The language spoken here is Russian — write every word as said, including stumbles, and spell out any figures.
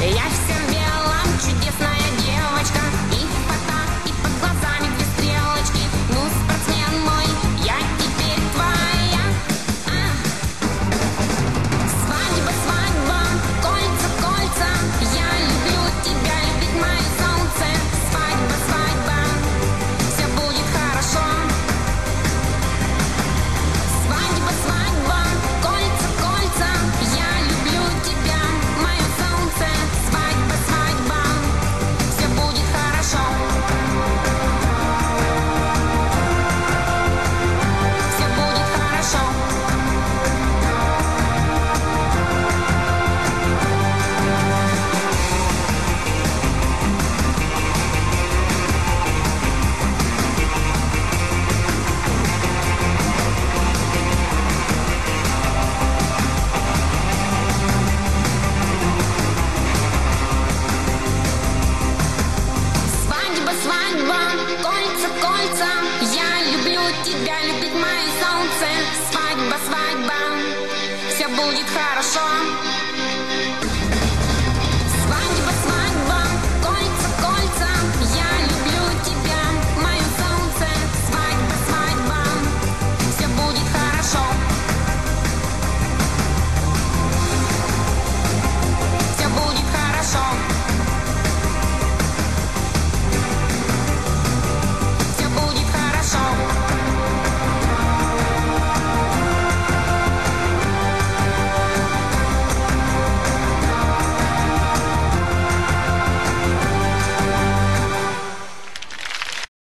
Я вся в белом, чудесная девочка. И фото, и под глазами две стрелочки. Ну, спортсмен мой, я теперь твоя. А. Свадьба, свадьба, кольца, кольца. Я люблю тебя, любить мое солнце. Свадьба, свадьба, все будет хорошо. Свадьба, свадьба, кольца, кольца. Я люблю тебя, мое солнце. Свадьба, свадьба, все будет хорошо. Все будет хорошо. Свадьба, свадьба, кольца, кольца. Я люблю тебя, любить мое солнце. Свадьба, свадьба, все будет хорошо.